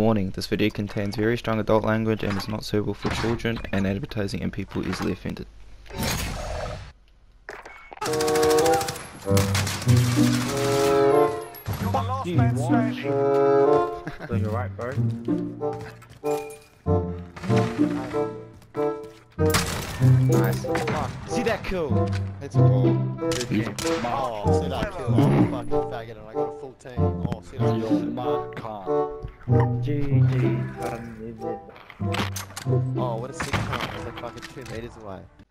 Warning, this video contains very strong adult language and is not suitable for children, and advertising and people easily offended. So you're right, bro. Nice. See that kill? It's a goal. Good game. Oh, see that kill? I'm a fucking faggot and I got a full team. Oh, see that kill? GG. Oh, what a sick time. It's like fucking 2 meters away.